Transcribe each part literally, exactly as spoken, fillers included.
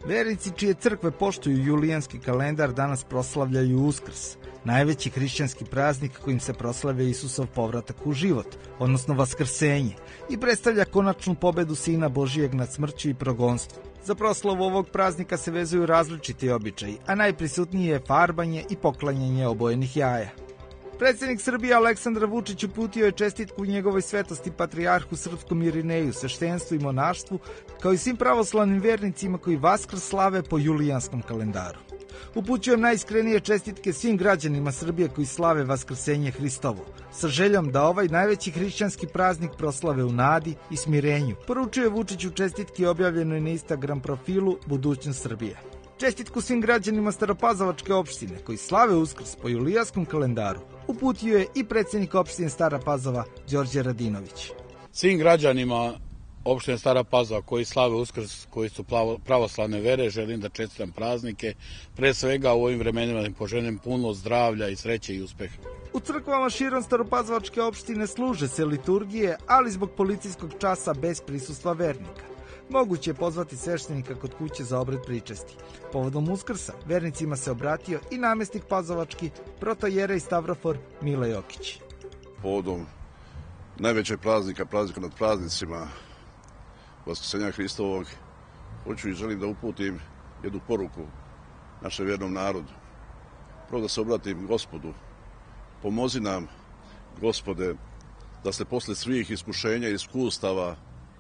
Vernici čije crkve poštuju julijanski kalendar danas proslavljaju Uskrs, najveći hrišćanski praznik kojim se proslavlja Isusov povratak u život, odnosno vaskrsenje, i predstavlja konačnu pobedu Sina Božijeg nad smrću i progonstvom. Za proslavu ovog praznika se vezuju različiti običaji, a najprisutniji je farbanje i poklanjanje obojenih jaja. Predsjednik Srbije Aleksandar Vučić uputio je čestitku njegovoj svetosti patrijarhu srpskom Irineju, sveštenstvu i monaštvu, kao i svim pravoslavnim vernicima koji Vaskrs slave po julijanskom kalendaru. Upućujem najiskrenije čestitke svim građanima Srbije koji slave Vaskrsenje Hristovo, sa željom da ovaj najveći hrišćanski praznik proslave u nadi i smirenju, poručuje Vučić u čestitki objavljenoj na Instagram profilu Budućnost Srbije. Čestitku svim građanima Staropazovačke opštine koji slave Uskrs po julijanskom kalendaru uputio je i predsjednik opštine Stara Pazova Đorđe Radinović. Svim građanima opštine Stara Pazova koji slave Uskrs, koji su pravoslavne vere, želim da čestitam praznike. Pre svega u ovim vremenima im poželim puno zdravlja i sreće i uspeha. U crkvama širom Staropazovačke opštine služe se liturgije, ali zbog policijskog časa bez prisustva vernika. Moguće je pozvati sveštenika kod kuće za obred pričesti. Povodom Uskrsa vernicima se obratio i namestnik Pazovački, protojerej Stavrofor Mile Jokić. Povodom najvećeg praznika, praznika nad praznicima, Vaskrsenja Hristovog, hoću i želim da uputim jednu poruku našem vjernom narodu. Prvo da se obratim Gospodu. Pomozi nam, Gospode, da se posle svih iskušenja i iskustava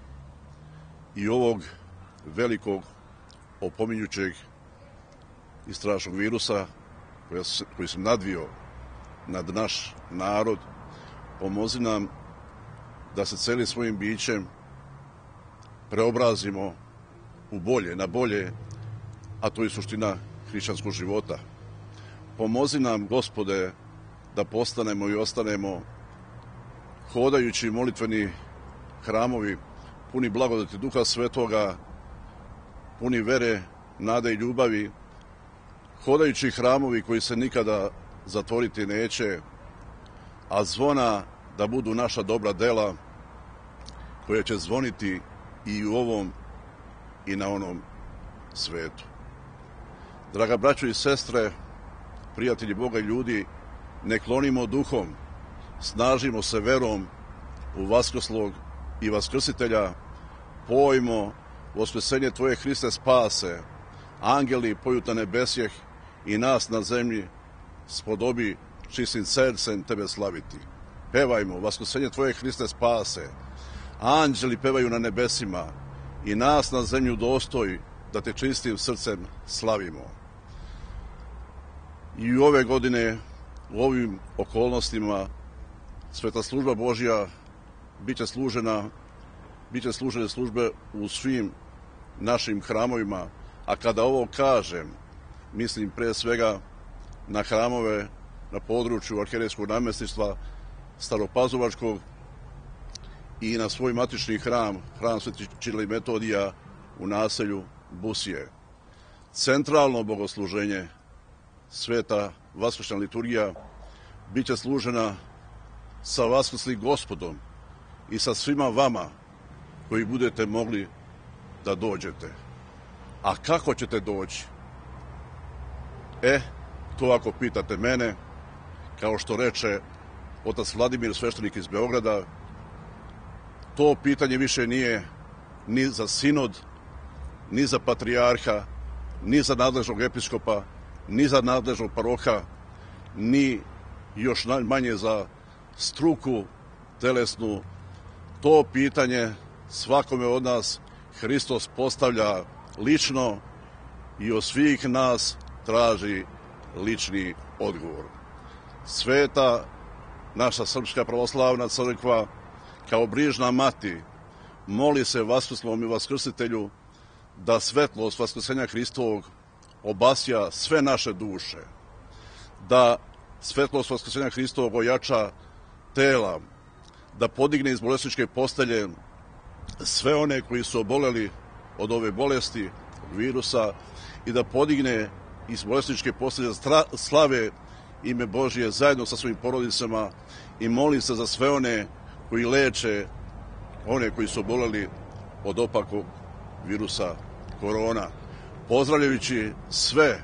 i ovog velikog opominjućeg i strašnog virusa koji se nadvio nad naš narod, pomozi nam da se celim svojim bićem preobrazimo u bolje, na bolje, a to je suština hrišćanskog života. Pomozi nam, Gospode, da postanemo i ostanemo hodajući molitveni hramovi, puni blagodati Duha Svetoga, puni vere, nade i ljubavi, hodajući hramovi koji se nikada zatvoriti neće, a zvona da budu naša dobra dela koja će zvoniti i u ovom i na onom svetu. Draga braćo i sestre, prijatelji Boga i ljudi, ne klonimo duhom, snažimo se verom u vaskrslog i vaskrsitelja, pojmo Vaskrsenje Tvoje Hriste spase, angeli poju na nebesjeh i nas na zemlji spodobi čistim srcem Tebe slaviti. Pevajmo Vaskrsenje Tvoje Hriste spase, anđeli pevaju na nebesima i nas na zemlju dostoj da Te čistim srcem slavimo. I ove godine u ovim okolnostima Sveta služba Božja biće služena, biće služene službe u svim našim hramovima, a kada ovo kažem, mislim pre svega na hramove na području arhijerejskog namestništva Staropazovačkog i na svoj matični hram, hram Sveti Ćirila i Metodija u naselju Busije. Centralno bogosluženje, sveta vaskršnja liturgija, biće služena sa vaskrslim Gospodom i sa svima vama koji budete mogli da dođete. A kako ćete doći? E, to ako pitate mene, kao što reče otac Vladimir, sveštenik iz Beograda, to pitanje više nije ni za sinod, ni za patrijarha, ni za nadležnog episkopa, ni za nadležnog paroha, ni još manje za struku telesnu. To pitanje svakome od nas Hristos postavlja lično i od svih nas traži lični odgovor. Sveta naša Srpska pravoslavna crkva kao brižna mati moli se Vaskrslom i Vaskrsitelju da svetlost Vaskrsenja Hristovog obasja sve naše duše, da svetlost Vaskrsenja Hristovog ojača tela, da podigne iz bolesničke postelje sve one koji su oboleli od ove bolesti, od virusa, i da podigne iz bolesničke postelje slave ime Božije zajedno sa svojim porodicama i moli se za sve one koji leče one koji su oboleli od opakog virusa korona. pozdravljajući sve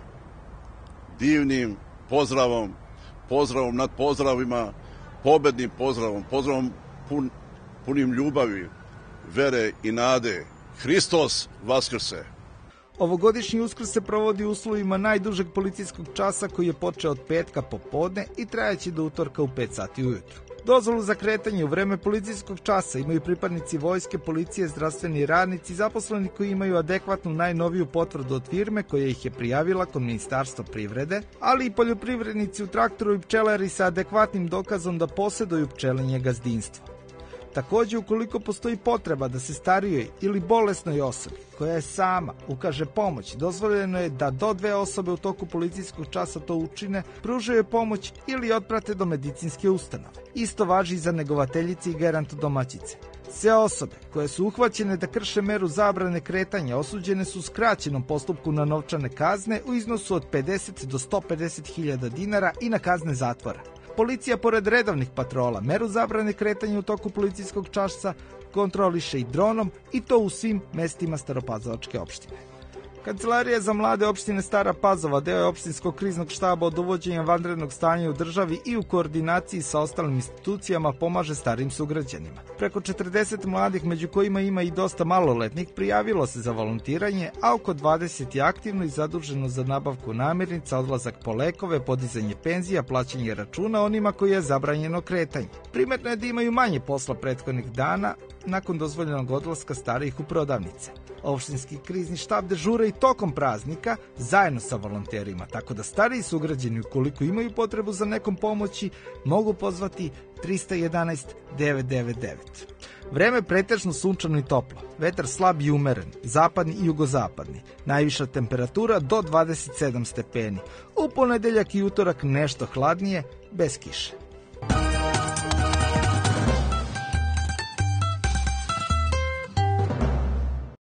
divnim pozdravom, pozdravom nad pozdravima, pobednim pozdravom, pozdravom pun, punim ljubavi, vere i nade. Hristos vaskrse! Ovogodišnji Uskrs se provodi u uslovima najdužeg policijskog časa koji je počeo od petka popodne i trajaće do utorka u pet sati ujutru. Dozvolu za kretanje u vreme policijskog časa imaju pripadnici vojske, policije, zdravstveni radnici, zaposleni koji imaju adekvatnu najnoviju potvrdu od firme koja ih je prijavila kod Ministarstva privrede, ali i poljoprivrednici u traktoru i pčelari sa adekvatnim dokazom da poseduju pčelinje gazdinstvo. Takođe, ukoliko postoji potreba da se starijoj ili bolesnoj osobi koja je sama ukaže pomoć, dozvoljeno je da do dve osobe u toku policijskog časa to učine, pružaju pomoć ili otprate do medicinske ustanove. Isto važi i za negovateljice i gerantodomaćice. Sve osobe koje su uhvaćene da krše meru zabrane kretanja osuđene su u skraćenom postupku na novčane kazne u iznosu od pedeset do sto pedeset hiljada dinara i na kazne zatvora. Policija, pored redovnih patrola, meru zabrane kretanja u toku policijskog časa kontroliše i dronom, i to u svim mestima Staropazovačke opštine. Kancelarija za mlade opštine Stara Pazova deo je opštinskog kriznog štaba od uvođenja vanrednog stanja u državi i u koordinaciji sa ostalim institucijama pomaže starim sugrađanima. Preko četrdeset mladih, među kojima ima i dosta maloletnih, prijavilo se za volontiranje, a oko dvadeset je aktivno i zaduženo za nabavku namirnica, odlazak po lekove, podizanje penzija, plaćanje računa onima koji je zabranjeno kretanje. Primetno je da imaju manje posla prethodnih dana nakon dozvoljenog odlaska starijih u prodavnice. Opštinski krizni štab dežura i tokom praznika zajedno sa volonterima, tako da stariji sugrađani, ukoliko imaju potrebu za nekom pomoći, mogu pozvati trista jedanaest devet devet devet. Vreme pretežno sunčano i toplo, vetar slab i umeren, zapadni i jugozapadni, najviša temperatura do dvadeset sedam stepeni, u ponedeljak i utorak nešto hladnije, bez kiše.